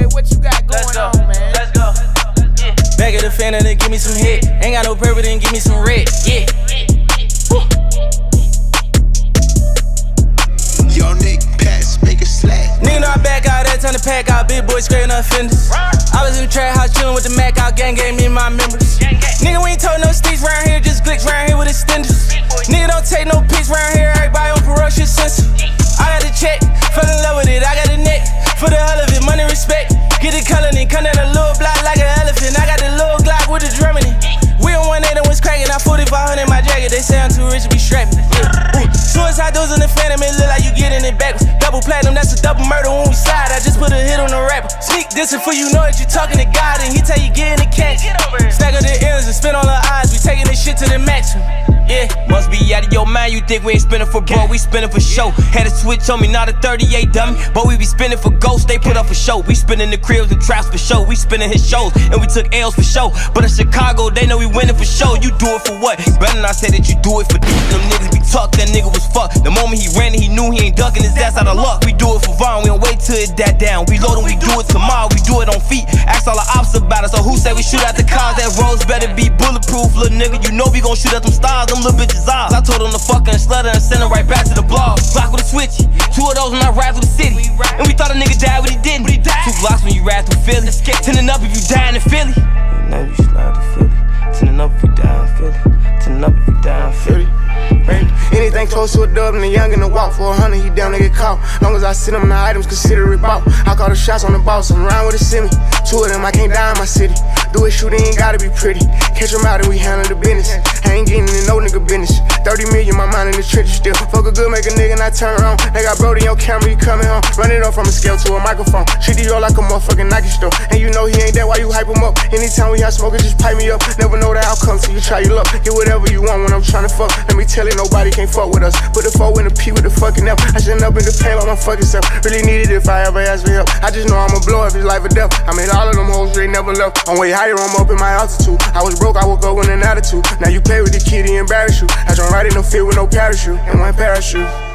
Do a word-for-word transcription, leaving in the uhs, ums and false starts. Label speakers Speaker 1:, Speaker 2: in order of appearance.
Speaker 1: Okay, what you got going on, man?
Speaker 2: Let's go. Yeah. Back at the fan and then give me some hit. Ain't got no purple, then give me some red. Yeah. Woo.
Speaker 3: Yo, Nick Papz, make a slack.
Speaker 2: Nigga know I back out that time to pack out. Big boy scraping up fenders. I was in the trap house chillin' with the Mac out. Gang gave me my members. Nigga, we ain't told no sticks round here, just glicks round here with extenders. Nigga don't take no pics round here, everybody on parole shit sensitive. I got the check, fell in love with it, I got the neck. For the hell of it, money respect. Get the color and come down a little block like an elephant. I got the little Glock with the drum in it. We on one eight and was cracking, I forty-five hundred in my jacket. They say I'm too rich to be strapping. Yeah. Suicide doors in the phantom, it look like you getting it backwards. Double platinum, that's a double murder when we slide. I just put a hit on the rapper. Sneak this for you know that you talking to God and he tell you get in the catch. Snag of the ends and spin on the eyes, we taking this shit to the maximum. Yeah, must be out of your mind. You think we ain't spinning for bro, we spinning for show. Had a switch on me, not a thirty-eight dummy, but we be spinning for ghosts. They put up for show. We spinning the cribs and traps for show. We spinning his shows and we took L's for show. But in Chicago, they know we winning for show. You do it for what? Better not say that you do it for them niggas be talk. That nigga was fucked. The moment he ran it, he knew he ain't ducking his ass out of luck. We do it for Vaughn. We don't wait till it that down. We load and we do it tomorrow. We do it on feet. Ask all the ops about it. So who said we shoot at the cars? That roads better be bulletproof, little nigga. You know we gon' shoot at them stars. Them little bitches eyes. I told him to fuck and slutter and send him right back to the blog. Block with a switch. Two of those when I ride through the city. And we thought a nigga died, but he didn't. Two blocks when you ride through Philly. Tinning up if you die in Philly. Now you slide to Philly. Tinning up if you die in Philly. Tinning up if you die in Philly.
Speaker 4: Anything close to a dub and a young in the walk for a hundred, he down to get caught. Long as I send him the items, consider it bought. I call the shots on the boss, I'm around with a semi. Two of them, I can't die in my city. Do it, shoot, it ain't gotta be pretty. Catch them out and we handle the business. I ain't getting in no nigga business. thirty million, my mind in the trenches still. Fuck a good, make a nigga not turn around. They got Brody on camera, you coming home. Run it up from a scale to a microphone. Treat the yo like a motherfucking Nike store. And you know he ain't that, why you hype him up? Anytime we have smoke, just pipe me up. Never know the outcome till you try your luck. Get whatever you want when I'm trying to fuck. Let me tell you, nobody can't fuck with us. Put the four in the P with the fucking F. I shouldn't up in the pain by my fucking self. Really need it if I ever ask for help. I just know I'ma blow if it's life or death. I made all of them hoes, they never left. I'm way higher, I'm up in my altitude. I was broke, I woke up with an attitude. Now you play with the kid, he embarrass you. I don't ride in no field with no parachute and one parachute.